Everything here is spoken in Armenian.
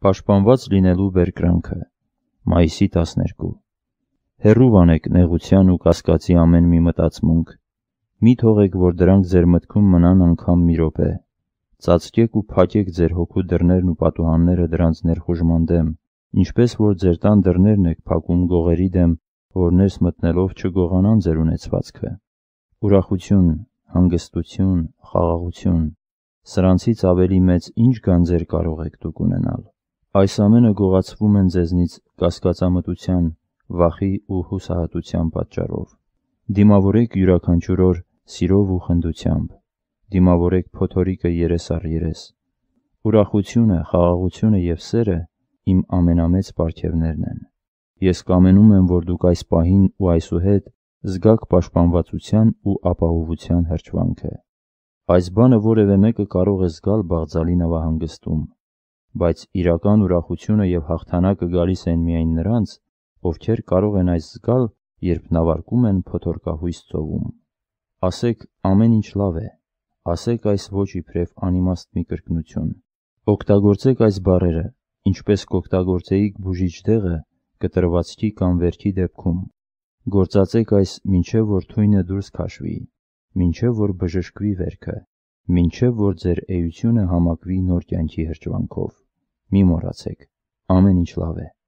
Պաշտպանված լինելու բերկրանքը։ Մայիսի 12։ Հեռու անեք նեղության ու կասկածի ամեն մի մտածմունք։ Մի թողեք, որ դրանք ձեր մտքում մնան անգամ մի րոպե։ Ծածկեք ու փակեք ձեր հոգու դռներն ու պատուհանները դրանց ներխուժման դեմ, ինչպես որ ձեր տան դռներն եք փակում գողերի դեմ, որ ներս մտնելով չգողանան ձեր ունեցվածքը։ Ուրախություն, հանգստություն, խաղաղություն, սրանցից ավելի մեծ ինչ գանձեր կարող եք դուք ունենալ։ Այս ամենը գողացվում են ձեզնից կասկածամտության, վախի ու հուսահատության պատճառով։ Դիմավորեք յուրաքանչյուր օր սիրով ու խնդությամբ։ Դիմավորեք փոթորիկը երես առ երես։ Ուրախությունը, խաղաղությունը և սերը իմ ամենամեծ պարգևներն են։ Ես կամենում եմ, որ դուք այս պահին ու այսուհետ զգաք պաշտպանվածության ու ապահովության հրճվանքը։ Այս բանը որևէ մեկը կարող է զգալ բաղձալի նավահանգստում, բայց իրական ուրախությունը և հաղթանակը գալիս են միայն նրանց, ովքեր կարող են այս զգալ, երբ նավարկում են փոթորկահույս ծովում։ Ասեք ամեն ինչ լավ է, ասեք այս ոչ իբրև անիմաստ մի կրկնություն։ Օգտագործեք այս բառերը, ինչպես կօգտագործեիք բուժիչ դեղը կտրվածքի կամ վերքի դեպքում։ Գործածեք այս մինչև որ թույնը դուրս քաշվի, մինչև որ բժշկվի վերքը, մինչև որ ձեր էությունը համակվի նոր կյանքի հրճվանքով։ Մի մոռացեք, ամեն ինչ լավ է։